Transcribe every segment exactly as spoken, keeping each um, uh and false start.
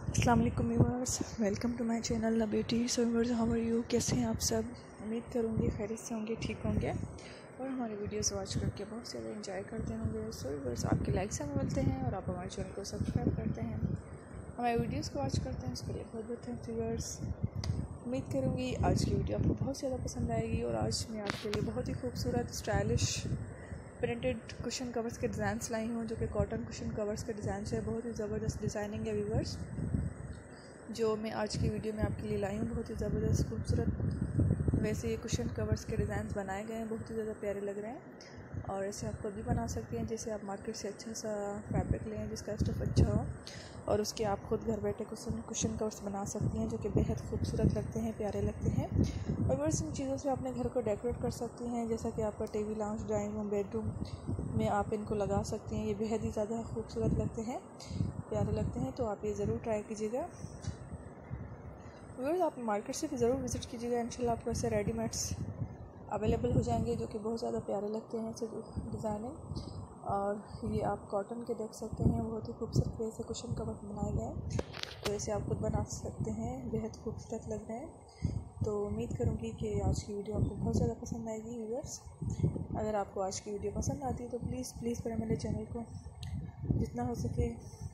अस्सलाम वालेकुम viewers, welcome to my channel बेटी। So viewers, how are you? कैसे हैं आप सब? उम्मीद करूँगी खैरियत से होंगे, ठीक होंगे और हमारी वीडियोस वॉच करके बहुत ज़्यादा एंजॉय करते होंगे। सो व्यूअर्स, आपके लाइक्स हमें मिलते हैं और आप हमारे चैनल को सब्सक्राइब करते हैं, हमारे वीडियोज़ को वॉच करते हैं, उसके लिए बहुत बहुत थैंक्स व्यूअर्स। उम्मीद करूँगी आज की वीडियो आपको बहुत ज़्यादा पसंद आएगी और आज मैं आपके लिए बहुत ही खूबसूरत स्टाइलिश प्रिंटेड कुशन कवर्स के डिज़ाइंस लाई हूँ, जो कि कॉटन कुशन कवर्स के डिज़ाइन है। बहुत ही ज़बरदस्त डिज़ाइनिंग है व्यूअर्स, जो मैं आज की वीडियो में आपके लिए लाई हूँ। बहुत ही ज़बरदस्त खूबसूरत वैसे ये कुशन कवर्स के डिज़ाइंस बनाए गए हैं, बहुत ही ज़्यादा प्यारे लग रहे हैं और ऐसे आप खुद भी बना सकते हैं। जैसे आप मार्केट से अच्छा सा फैब्रिक लें जिसका स्टफ़ अच्छा हो और उसके आप खुद घर बैठे कुशन कुशन कवर्स बना सकती हैं, जो कि बेहद खूबसूरत लगते हैं, प्यारे लगते हैं। और बस इन चीज़ों से अपने घर को डेकोरेट कर सकती हैं, जैसा कि आपका TV lounge, drawing room, bedroom में आप इनको लगा सकती हैं। ये बेहद ही ज़्यादा खूबसूरत लगते हैं, प्यारे लगते हैं, तो आप ये ज़रूर ट्राई कीजिएगा। व्यूअर्स, आप मार्केट से भी ज़रूर विज़िट कीजिएगा, इंशाल्लाह आपको ऐसे रेडीमेड्स अवेलेबल हो जाएंगे जो कि बहुत ज़्यादा प्यारे लगते हैं ऐसे डिज़ाइनिंग। और ये आप कॉटन के देख सकते हैं, बहुत ही खूबसूरत वैसे कुशन कवर बनाए गए हैं, तो ऐसे आप खुद बना सकते हैं, बेहद खूबसूरत लग रहे हैं। तो उम्मीद करूँगी कि आज की वीडियो आपको बहुत ज़्यादा पसंद आएगी व्यूअर्स। अगर आपको आज की वीडियो पसंद आती है तो प्लीज़ प्लीज़ पर मेरे चैनल को जितना हो सके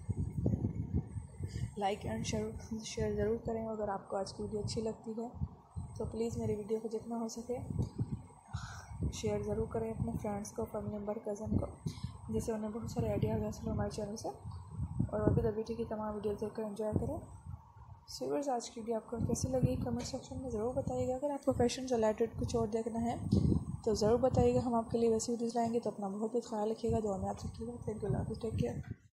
लाइक एंड शेयर शेयर ज़रूर करें। अगर आपको आज की वीडियो अच्छी लगती है तो प्लीज़ मेरी वीडियो को जितना हो सके शेयर ज़रूर करें अपने फ्रेंड्स को, फैमिली मेम्बर, कज़न को, जिससे उन्हें बहुत सारे आइडिया हासिल हो हमारे चैनल से और वो भी द ब्यूटी की तमाम वीडियो देखकर एंजॉय करें। सो व्यूअर्स, आज की वीडियो आपको कैसी लगी कमेंट सेक्शन में ज़रूर बताइएगा। अगर आपको फैशन से रिलेटेड कुछ और देखना है तो ज़रूर बताइएगा, हम आपके लिए वैसी वीडियोज़ लाएंगे। तो अपना बहुत बहुत ख्याल रखिएगा, दुआ में याद रखिएगा। Thank you, take care.